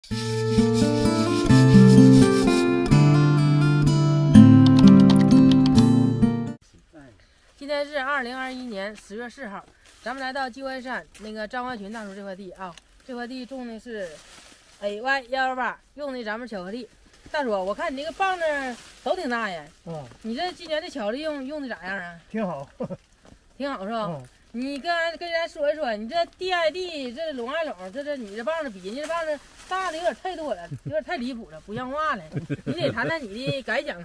今天是2021年10月4号，咱们来到鸡冠山那个张华群大叔这块地啊，这块地种的是 AY118，用的咱们巧克力。大叔，我看你这个棒子都挺大呀。你这今年的巧克力用的咋样啊？ 挺好， 挺好是吧？你跟咱说一说，你这 DID 这龙爱垄，这你这棒子比人家棒子大的有点太多了，有点太离谱了，不像话了。你得谈谈你的感想。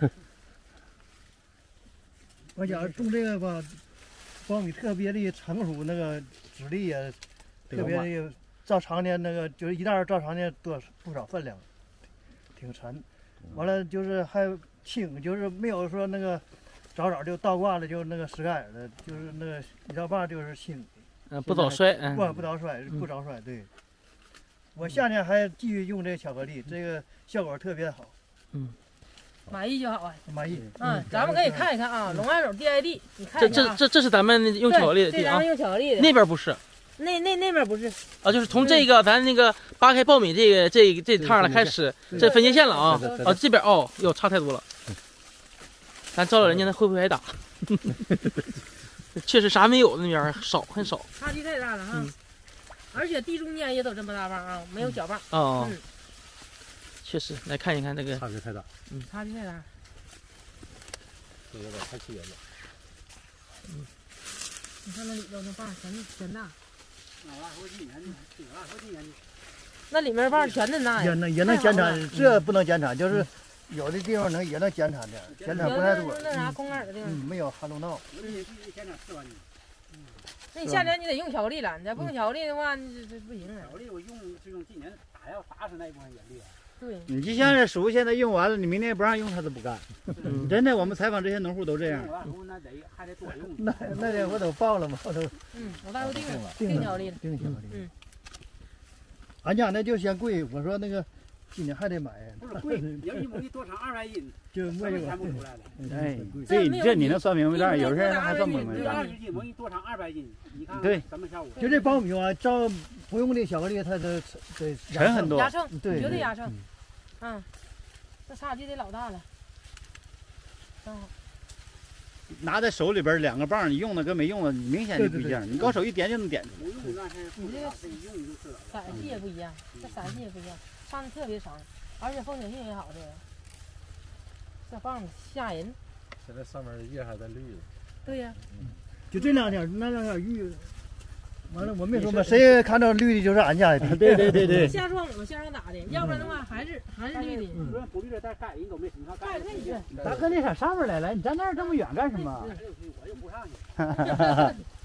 我觉种这个吧，苞米特别的成熟，那个籽粒也特别的，照常年那个就是一袋照常年多不少分量，挺沉。完了就是还轻，就是没有说那个早就倒挂了，就那个石盖儿的，就是那个一道把就是轻。 不早衰， 不早衰，不早衰。对，我夏天还继续用这个巧克力，这个效果特别好。 满意就好啊， 满意。 咱们可以看一看啊，龙爱垄 DID， 你看一下。 这是咱们用巧克力的地啊， 这咱们用巧克力的。 那边不是。 那边不是啊，就是从这个咱那个扒开苞米这趟了开始，这分界线了啊。啊，这边哦，哟，差太多了。咱招了人家，那会不会挨打？确实啥没有，那边少，很少。 差距太大了哈，而且地中间也都这么大棒啊，没有小棒。 哦。确实，来看一看这个差距太大。 差距太大。 这有点太气人了。 你看那里头那棒全大。那里面棒全嫩大呀。 也能减产，这不能减产，就是有的地方也能减产的，减产不太多。 那啥空杆的地方。 没有旱冬闹。 那你夏天你得用巧克力了，你再不用巧克力的话，这不行啊。 巧克力我用这种今年打死那一部分眼力。 对， 你就像这树现在用完了，你明天不让用它都不干。真的，我们采访这些农户都这样。 还得多用。 那天我都报了嘛，我都。 我大叔定巧克力了。 定巧克力。俺家那就嫌贵，我说那个今年还得买。 不是贵，要一亩地多长200斤， 就没有看不出来了。 哎，这你能算明白点，有些人还算不明白。 20斤，亩地多长200斤，你看对什么效果？ 就这苞米啊，照不用的巧克力，它得沉很多， 压秤， 对， 绝对压秤。这差距得老大了。真好。 拿在手里边2个棒，你用的跟没用的明显就不一样。你高手一点就能点出来。 你这个色系也不一样，这色系也不一样，上的特别长，而且风险性也好。这棒子吓人。 现在上面叶还在绿呢。 对呀。 就这2天，那2天绿。 完了，我没说嘛，谁看到绿的就是俺家的。 对。 瞎撞我瞎打的，要不然的话还是绿的。 不绿的，但盖人都没盖那是。 大哥，你上上面来了，你站那儿这么远干什么？ 我又不上去。